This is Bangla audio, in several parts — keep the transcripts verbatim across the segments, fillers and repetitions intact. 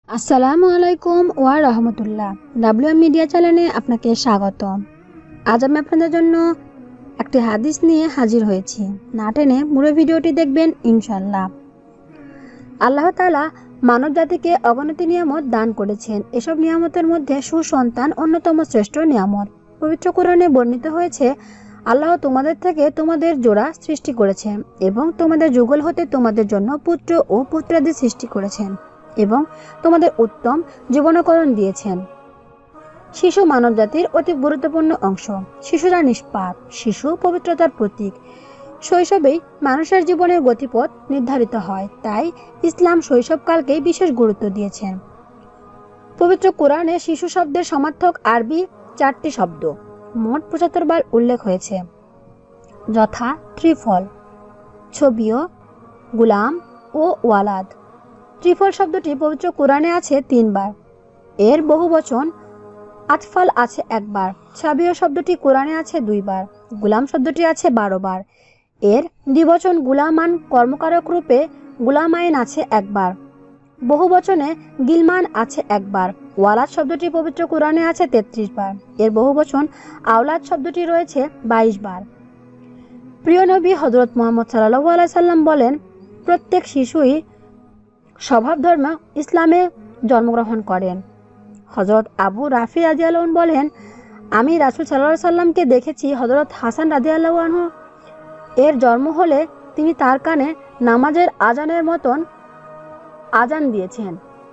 আসসালামু আলাইকুম ওয়া রাহমাতুল্লাহ। ডাব্লিউএম মিডিয়া চ্যানেলে আপনাকে স্বাগত। আজ আমি আপনাদের জন্য একটি হাদিস নিয়ে হাজির হয়েছি। না টেনে পুরো ভিডিওটি দেখবেন ইনশাআল্লাহ। আল্লাহ তাআলা মানব জাতিকে অগণিত নিয়ামত দান করেছেন। এসব নিয়ামতের মধ্যে সুসন্তান অন্যতম শ্রেষ্ঠ নিয়ামত। পবিত্র কোরআনে বর্ণিত হয়েছে, আল্লাহ তোমাদের থেকে তোমাদের জোড়া সৃষ্টি করেছেন এবং তোমাদের যুগল হতে তোমাদের জন্য পুত্র ও পুত্রাদি সৃষ্টি করেছেন এবং তোমাদের উত্তম জীবনাকরণ দিয়েছেন। শিশু মানবজাতির অতি গুরুত্বপূর্ণ অংশ। শিশুরা নিষ্পাপ, শিশু পবিত্রতার প্রতীক। শৈশবেই মানুষের জীবনের গতিপথ নির্ধারিত হয়, তাই ইসলাম শৈশবকালকেই বিশেষ গুরুত্ব দিয়েছেন। পবিত্র কোরআনে শিশু শব্দের সমার্থক আরবি চারটি শব্দ মোট পঁচাত্তর বার উল্লেখ হয়েছে, যথা ত্রিফল, ছবিও, গুলাম ও ওয়ালাদ। ত্রিফল শব্দটি পবিত্র কোরআনে আছে তিনবার, এর বহু বচন আতফাল আছে একবার। ছাবিও শব্দটি কোরআনে আছে দুইবার, গুলাম শব্দটি আছে বারো বার, এর দ্বিবচন গুলামান কর্মকারক রূপে গুলামাইন আছে একবার। বহু বচনে গিলমান আছে একবার। ওয়ালাদ শব্দটি পবিত্র কোরআনে আছে তেত্রিশ বার, এর বহু বচন আওলাদ শব্দটি রয়েছে বাইশ বার। প্রিয় নবী হযরত মুহাম্মদ সাল্লাল্লাহু আলাইহি সাল্লাম বলেন, প্রত্যেক শিশুই স্বভাব ধর্ম ইসলামে জন্মগ্রহণ করেন। হযরত আবু রাফি রাদিয়াল্লাহু আনহু বলেন, আমি রাসূল সাল্লাল্লাহু আলাইহি সাল্লামকে দেখেছি। হযরত হাসান রাদিয়াল্লাহু আনহু এর জন্ম হলে তিনি তার কানে নামাজের আজানের মতন আজান দিয়েছেন।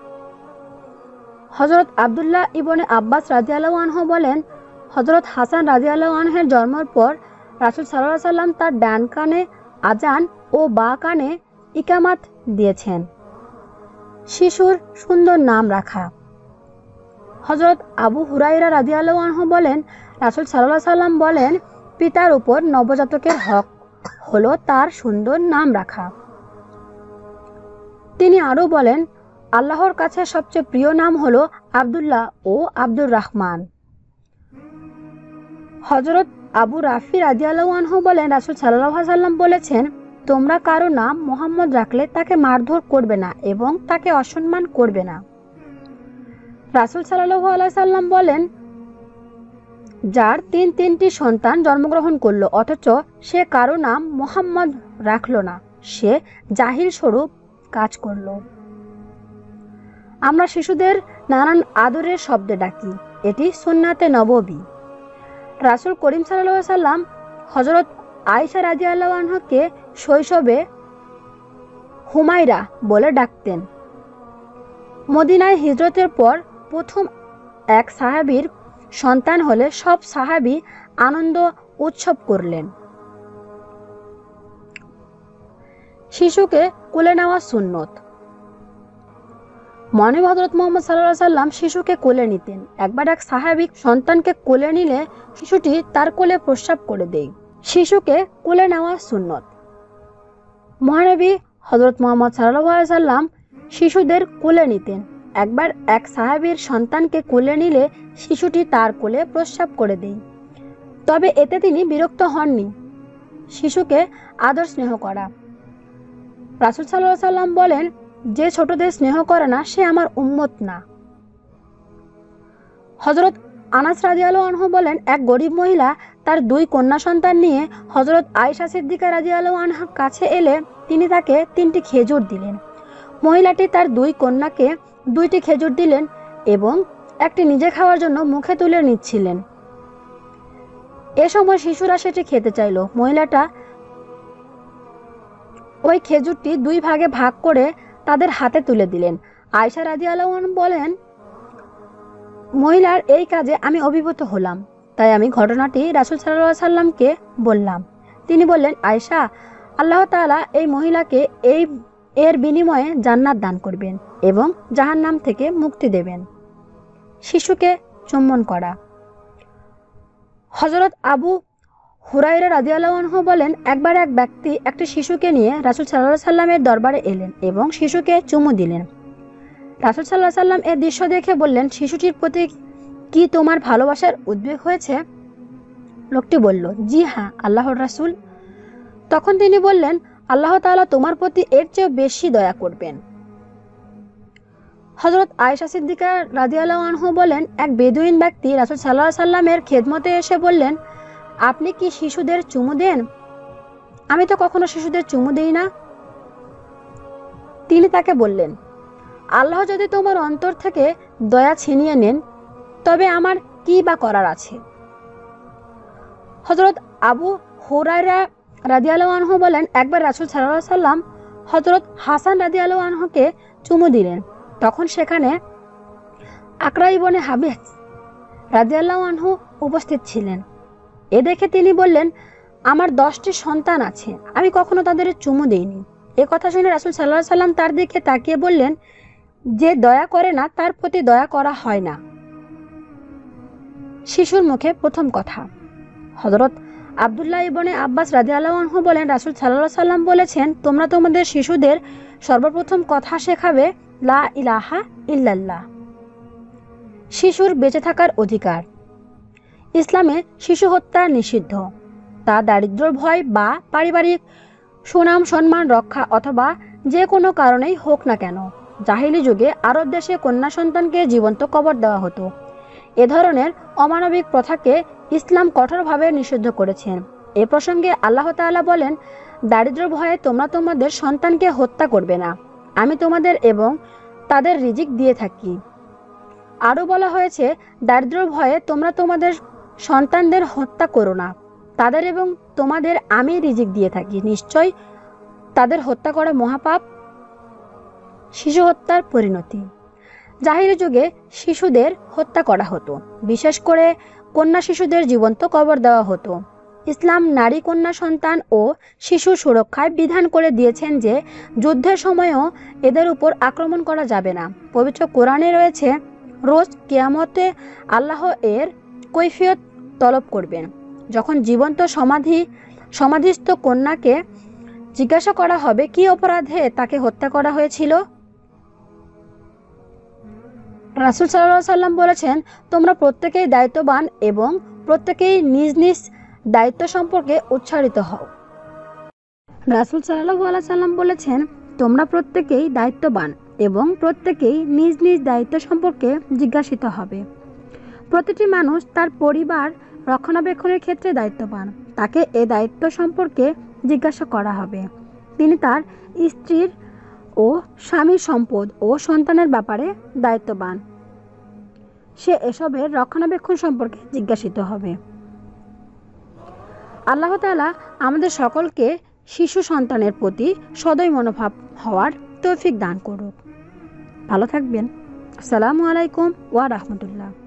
হযরত আব্দুল্লাহ ইবনে আব্বাস রাদিয়াল্লাহু আনহু বলেন, হযরত হাসান রাদিয়াল্লাহু আনহুর জন্মের পর রাসূল সাল্লাল্লাহু আলাইহি সাল্লাম তার ডান কানে আজান ও বাঁ কানে ইকামাত দিয়েছেন। শিশুর সুন্দর নাম রাখা। হযরত আবু হুরায়রা রাদিয়াল্লাহু আনহু বলেন, রাসূল সাল্লাল্লাহু আলাইহি সাল্লাম বলেন, পিতার উপর নবজাতকের হক হলো তার সুন্দর নাম রাখা। তিনি আরো বলেন, আল্লাহর কাছে সবচেয়ে প্রিয় নাম হলো আব্দুল্লাহ ও আব্দুর রহমান। হযরত আবু রাফি রাদিয়াল্লাহু আনহু বলেন, রাসূল সাল্লাল্লাহু আলাইহি সাল্লাম বলেছেন, তোমরা কারো নাম মুহাম্মদ রাখলে তাকে মারধর করবে না এবং তাকে অসম্মান করবে না। রাসূল সাল্লাল্লাহু আলাইহি সাল্লাম বলেন, যার তিন তিনটি সন্তান জন্মগ্রহণ করলো অথচ সে কারো নাম মুহাম্মদ রাখলো না, সে জাহিল স্বরূপ কাজ করলো। আমরা শিশুদের নানান আদরের শব্দে ডাকি, এটি সুন্নাতে নববী। রাসূল করিম সাল্লাল্লাহু আলাইহি সাল্লাম হযরত আয়েশা রাদিয়াল্লাহু আনহাকে শৈশবে হুমায়রা বলে ডাকতেন। মদিনায় হিজরতের পর প্রথম এক সাহাবীর সন্তান হলে সব সাহাবী আনন্দ উৎসব করলেন। শিশুকে কোলে নেওয়া সুন্নত। মনে হযরত মুহাম্মদ সাল্লাল্লাহু আলাইহি সাল্লাম শিশুকে কোলে নিতেন। একবার এক সাহাবী সন্তানকে কোলে নিলে শিশুটি তার কোলে প্রস্রাব করে দেয়। শিশুকে কোলে নেওয়া সুন্নত। মহানবী হযরত মুহাম্মদ সাল্লাল্লাহু আলাইহি সাল্লাম শিশুদের কোলে নিতেন। একবার এক সাহাবীর সন্তানকে কোলে নিলে শিশুটি তার কোলে প্রস্রাব করে দেয়, তবে এতে তিনি বিরক্ত হননি। শিশুকে আদর স্নেহ করা। রাসূল সাল্লাল্লাহু আলাইহি সাল্লাম বলেন, যে ছোটদের স্নেহ করে না সে আমার উম্মত না। হযরত আনাস রাদিয়াল্লাহু আনহু বলেন, এক গরিব মহিলা তার দুই কন্যা সন্তান নিয়ে হযরত আয়েশা সিদ্দিকা রাদিয়াল্লাহু আনহার কাছে এলে তিনি তাকে তিনটি খেজুর দিলেন। মহিলাটি তার দুই কন্যাকে দুইটি খেজুর দিলেন এবং একটি নিজে খাওয়ার জন্য মুখে তুলে নিচ্ছিলেন। এ সময় শিশুরা সেটি খেতে চাইল। মহিলাটা ওই খেজুরটি দুই ভাগে ভাগ করে তাদের হাতে তুলে দিলেন। আয়েশা রাদিয়াল্লাহু আনহা বলেন, মহিলার এই কাজে আমি অভিভূত হলাম, তাই আমি ঘটনাটি রাসূল সাল্লাল্লাহু আলাইহি সাল্লামকে বললাম। তিনি বললেন, আয়েশা, আল্লাহ তাআলা এই মহিলাকে এই এর বিনিময়ে জান্নাত দান করবেন এবং জাহান্নাম থেকে মুক্তি দেবেন। শিশুকে চুম্বন করা। হযরত আবু হুরায়রা রাদিয়াল্লাহু আনহু বলেন, একবার এক ব্যক্তি একটি শিশুকে নিয়ে রাসূল সাল্লাল্লাহু আলাইহি সাল্লামের দরবারে এলেন এবং শিশুকে চুমু দিলেন। রাসূল সাল্লাল্লাহু আলাইহি সাল্লাম এর দৃশ্য দেখে বললেন, শিশুটির প্রতি কি তোমার ভালোবাসার উদ্বেগ হয়েছে? লোকটি বলল, জি হ্যাঁ আল্লাহর রাসূল। তখন তিনি বললেন, আল্লাহ তাআলা তোমার প্রতি এর চেয়ে বেশি দয়া করবেন। হযরত আয়েশা সিদ্দিকা রাদিয়াল্লাহু আনহু বলেন, এক বেদুইন ব্যক্তি রাসূল সাল্লাল্লাহু আলাইহি সাল্লামের খেদমতে এসে বললেন, আপনি কি শিশুদের চুমু দেন? আমি তো কখনো শিশুদের চুমু দেই না। তিনি তাকে বললেন, আল্লাহ যদি তোমার অন্তর থেকে দয়া ছিনিয়ে নেন তবে আমার কি বা করার আছে। হযরত আবু হুরায়রা রাদিয়াল্লাহু আনহু বলেন, একবার রাসূল সাল্লাল্লাহু আলাইহি সাল্লাম হযরত হাসান রাদিয়াল্লাহু আনহুকে চুমু দিলেন। তখন সেখানে আকরা ইবনে হাবিস রাদিয়াল্লাহু আনহু উপস্থিত ছিলেন। এ দেখে তিনি বললেন, আমার দশটি সন্তান আছে, আমি কখনো তাদের চুমু দেইনি। এ কথা শুনে রাসূল সাল্লাল্লাহু আলাইহি সাল্লাম তার দিকে তাকিয়ে বললেন, যে দয়া করে না তার প্রতি দয়া করা হয় না। শিশুর মুখে প্রথম কথা। হযরত আব্দুল্লাহ ইবনে আব্বাস রাদিয়াল্লাহু আনহু বলেন, রাসূল সাল্লাল্লাহু আলাইহি সাল্লাম বলেছেন, তোমরা তোমাদের শিশুদের সর্বপ্রথম কথা শেখাবে লা ইলাহা ইল্লাল্লাহ। শিশুর বেঁচে থাকার অধিকার। ইসলামে শিশু হত্যা নিষিদ্ধ। তা দারিদ্র্যের ভয় বা পারিবারিক সুনাম সম্মান রক্ষা অথবা যে কোনো কারণেই হোক না কেন। জাহিলি যুগে আরব দেশে কন্যা সন্তানকে জীবন্ত কবর দেওয়া হতো। এ ধরনের অমানবিক প্রথাকে ইসলাম কঠোরভাবে নিষিদ্ধ করেছেন। এ প্রসঙ্গে আল্লাহ তাআলা বলেন, দারিদ্র্য ভয়ে তোমরা তোমাদের সন্তানকে হত্যা করবে না, আমি তোমাদের এবং তাদের রিজিক দিয়ে থাকি। আরও বলা হয়েছে, দারিদ্র্য ভয়ে তোমরা তোমাদের সন্তানদের হত্যা করো না, তাদের এবং তোমাদের আমি রিজিক দিয়ে থাকি, নিশ্চয় তাদের হত্যা করা মহাপাপ। শিশু হত্যার পরিণতি। জাহিলি যুগে শিশুদের হত্যা করা হতো, বিশেষ করে কন্যা শিশুদের জীবন্ত কবর দেওয়া হতো। ইসলাম নারী কন্যা সন্তান ও শিশু সুরক্ষায় বিধান করে দিয়েছেন যে যুদ্ধের সময়ও এদের উপর আক্রমণ করা যাবে না। পবিত্র কোরআনে রয়েছে, রোজ কিয়ামতে আল্লাহ এর কৈফিয়ত তলব করবেন। যখন জীবন্ত সমাধি সমাধিস্থ কন্যাকে জিজ্ঞাসা করা হবে কি অপরাধে তাকে হত্যা করা হয়েছিল, রাসূল সাল্লাল্লাহু আলাইহি সাল্লাম বলেছেন, তোমরা প্রত্যেকেই দায়িত্ববান এবং প্রত্যেকেই নিজ নিজ দায়িত্ব সম্পর্কে উচ্চারিত হও। রাসূল সাল্লাল্লাহু আলাইহি সাল্লাম বলেছেন, তোমরা প্রত্যেকেই দায়িত্ববান এবং প্রত্যেকেই নিজ নিজ দায়িত্ব সম্পর্কে জিজ্ঞাসিত হবে। প্রতিটি মানুষ তার পরিবার রক্ষণাবেক্ষণের ক্ষেত্রে দায়িত্ববান, তাকে এ দায়িত্ব সম্পর্কে জিজ্ঞাসা করা হবে। তিনি তার স্ত্রীর ও স্বামীর সম্পদ ও সন্তানের ব্যাপারে দায়িত্ববান, সে এসবের রক্ষণাবেক্ষণ সম্পর্কে জিজ্ঞাসিত হবে। আল্লাহ তাআলা আমাদের সকলকে শিশু সন্তানের প্রতি সদয় মনোভাব হওয়ার তৌফিক দান করুক। ভালো থাকবেন। আসসালামু আলাইকুম ওয়া রাহমাতুল্লাহ।